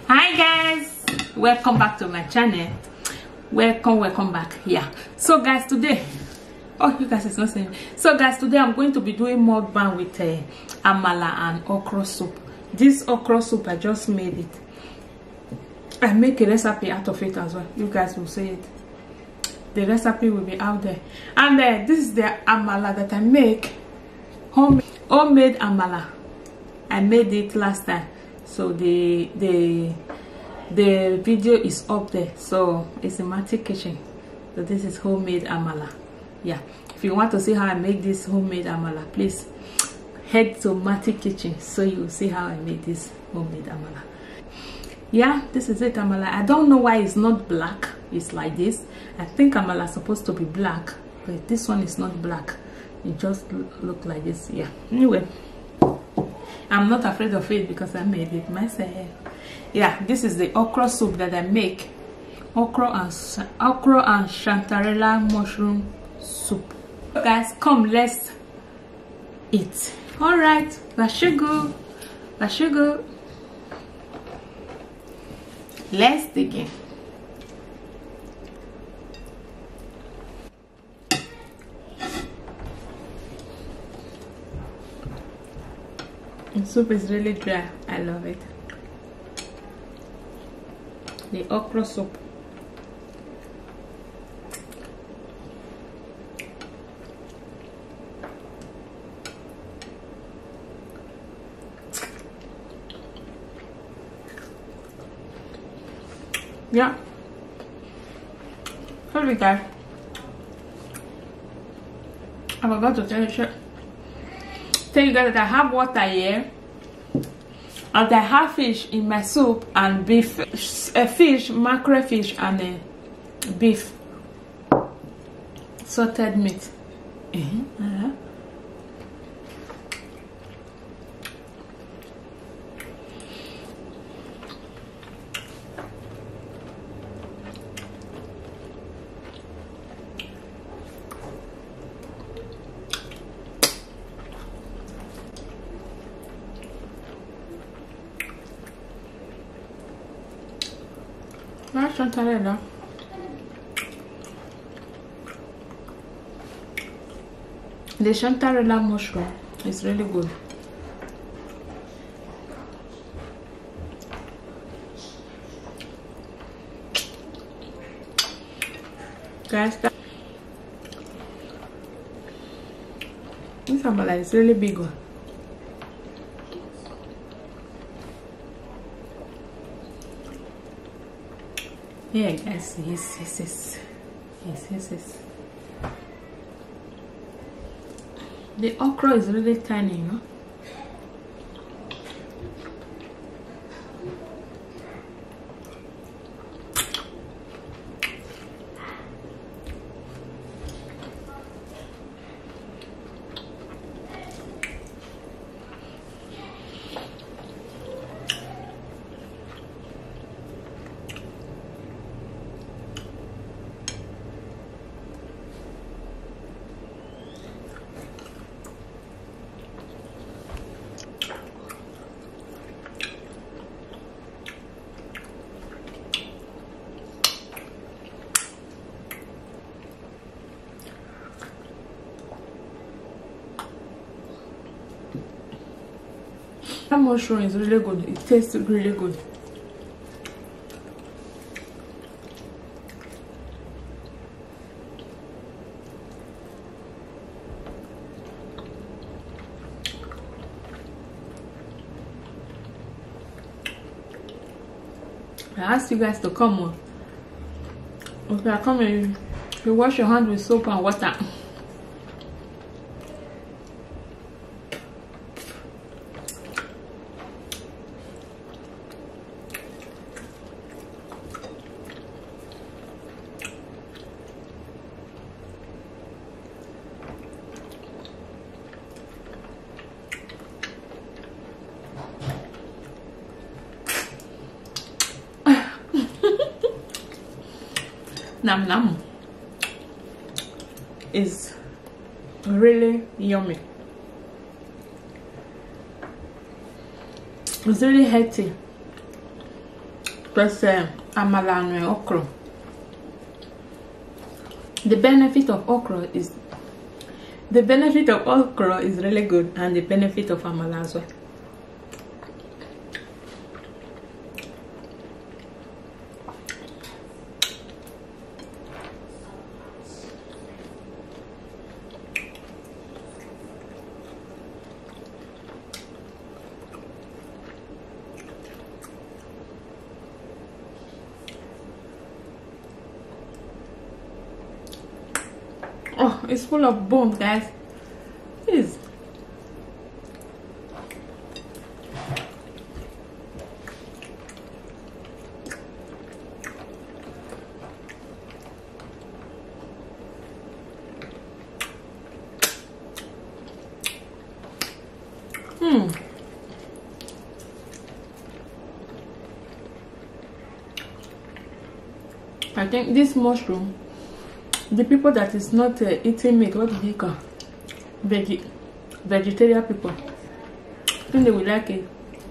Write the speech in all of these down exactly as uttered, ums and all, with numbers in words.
Hi guys, welcome back to my channel. Welcome, welcome back. Yeah. So guys, today, oh, you guys is not saying. So guys, today I'm going to be doing mukbang with uh, amala and okra soup. This okra soup, I just made it. I make a recipe out of it as well. You guys will see it. The recipe will be out there. And uh, this is the amala that I make. Homemade, homemade amala. I made it last time. So the the the video is up there. So it's in Mati Kitchen. So this is homemade amala. Yeah. If you want to see how I make this homemade amala, please head to Mati Kitchen so you will see how I made this homemade amala. Yeah, this is it, amala. I don't know why it's not black. It's like this. I think amala is supposed to be black, but this one is not black. It just look like this. Yeah. Anyway, I'm not afraid of it because I made it myself. Yeah, this is the okra soup that I make. Okra and okra and chantarella mushroom soup. Guys, come, let's eat. All right, let's go. Let's go. Let's dig in. The soup is really dry. I love it. The okra soup. Yeah. Sorry guys, I forgot to tell you shit. Tell you guys that I have water here, and I have fish in my soup and beef, a fish, mackerel fish, and a beef, salted meat. Uh-huh. Uh-huh. That's chantarella. The chantarella mushroom is really good. Guys, that this amala is really big one. Yeah, guys, yes, yes, yes, yes, yes, yes. The okra is really tiny, you know. That mushroom is really good. It tastes really good. I asked you guys to come on. If you are coming, you wash your hand with soap and water. Nam nam is really yummy. It's really healthy. plus uh, amala and okra. The benefit of okra is the benefit of okra is really good, and the benefit of amala as well. Oh, it's full of bones, guys. Please. Hmm. I think this mushroom, the people that is not uh, eating meat, what do they call? Veg vegetarian people. I think they will like it.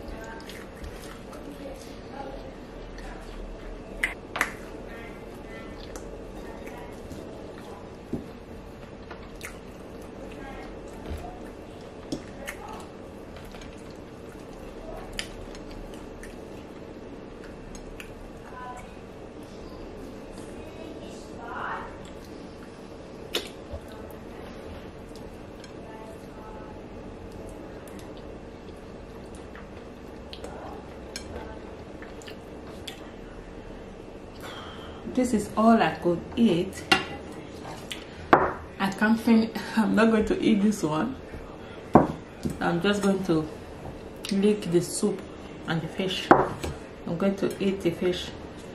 This is all I could eat. I can't finish. I'm not going to eat this one. I'm just going to lick the soup and the fish. I'm going to eat the fish.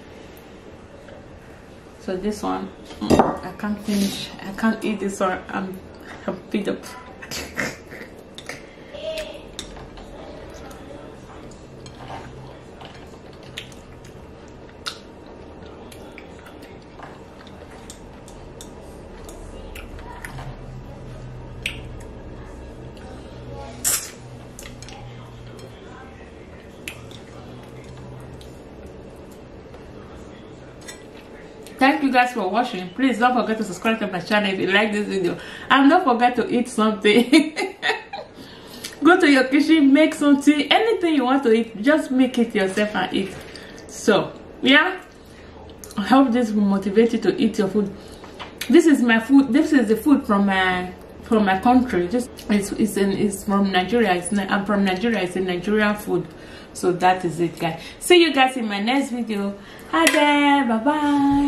So this one, I can't finish. I can't eat this one. I'm, I'm fed up. Thank you guys for watching. Please don't forget to subscribe to my channel if you like this video, and don't forget to eat something. Go to your kitchen, make something, anything you want to eat, just make it yourself and eat. So yeah, I hope this will motivate you to eat your food. This is my food. This is the food from my from my country. Just it's it's in, it's from Nigeria. It's I'm from Nigeria. It's a Nigerian food. So that is it, guys. See you guys in my next video. Hi there. Bye bye.